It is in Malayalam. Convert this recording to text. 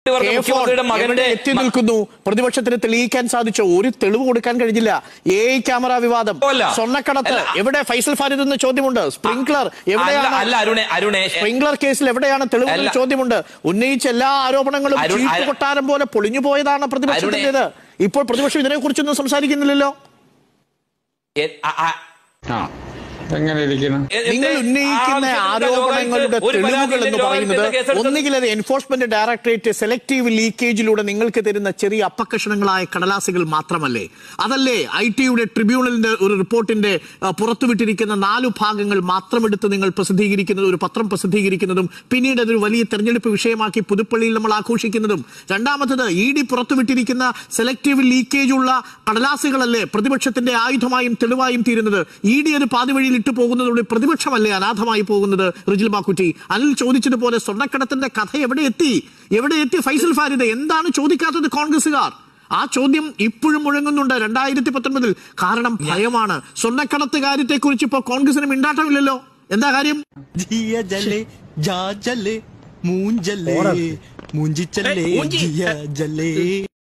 മുഖ്യമന്ത്രിയുടെ മകന്റെ എത്തി നിൽക്കുന്നു. പ്രതിപക്ഷത്തിന് തെളിയിക്കാൻ സാധിച്ചോ? ഒരു തെളിവ് കൊടുക്കാൻ കഴിഞ്ഞില്ല. AI ക്യാമറ വിവാദം, സ്വർണ്ണക്കടത്ത് എവിടെ? ഫൈസൽ ഫാരിദ് എന്ന ചോദ്യമുണ്ട്. സ്പ്രിംഗ്ലർ എവിടെയാണ്? സ്പ്രിംഗ്ലർ കേസിൽ എവിടെയാണ് തെളിവുകൾ? ചോദ്യമുണ്ട്. ഉന്നയിച്ച എല്ലാ ആരോപണങ്ങളും കൊട്ടാരം പോലെ പൊളിഞ്ഞു പോയതാണ് പ്രതിപക്ഷത്തിന്റേത്. ഇപ്പോൾ പ്രതിപക്ഷം ഇതിനെ കുറിച്ചൊന്നും സംസാരിക്കുന്നില്ലല്ലോ. നിങ്ങൾ ഉന്നയിക്കുന്ന ആരോപണങ്ങളുടെ തെളിവുകൾ എന്ന് പറയുന്നത് ഒന്നുകിൽ അത് എൻഫോഴ്സ്മെന്റ് ഡയറക്ടറേറ്റ് സെലക്ടീവ് ലീക്കേജിലൂടെ നിങ്ങൾക്ക് തരുന്ന ചെറിയ അപ്പക്കഷണങ്ങളായ കടലാസുകൾ മാത്രമല്ലേ? അതല്ലേ IT-യുടെ ട്രിബ്യൂണലിന്റെ ഒരു റിപ്പോർട്ടിന്റെ പുറത്തുവിട്ടിരിക്കുന്ന 4 ഭാഗങ്ങൾ മാത്രമെടുത്ത് നിങ്ങൾ പ്രസിദ്ധീകരിക്കുന്നതും ഒരു പത്രം പ്രസിദ്ധീകരിക്കുന്നതും പിന്നീട് അതൊരു വലിയ തെരഞ്ഞെടുപ്പ് വിഷയമാക്കി പുതുപ്പള്ളിയിൽ നമ്മൾ ആഘോഷിക്കുന്നതും? രണ്ടാമത്തത് ED പുറത്തുവിട്ടിരിക്കുന്ന സെലക്ടീവ് ലീക്കേജുള്ള കടലാസുകളല്ലേ പ്രതിപക്ഷത്തിന്റെ ആയുധമായും തെളിവായും തീരുന്നത്? ED ഒരു പാതിവഴിയിൽ ഇട്ടു പോകുന്നതോടെ പ്രതിപക്ഷമല്ലേ അനാഥമായി പോകുന്നത്? റിജിൽ ബാക്കുറ്റി, അനിൽ ചോദിച്ചതുപോലെ സ്വർണ്ണക്കടത്തിന്റെ കഥ എവിടെ എത്തി ഫൈസൽ ഫാരിദ്? എന്താണ് ചോദിക്കാത്തത് കോൺഗ്രസുകാർ? ആ ചോദ്യം ഇപ്പോഴും മുഴങ്ങുന്നുണ്ട് 2019. കാരണം ഭയമാണ്. സ്വർണ്ണക്കടത്ത് കാര്യത്തെ കുറിച്ച് ഇപ്പോൾ കോൺഗ്രസിന് മിണ്ടാട്ടമില്ലല്ലോ. എന്താ കാര്യം?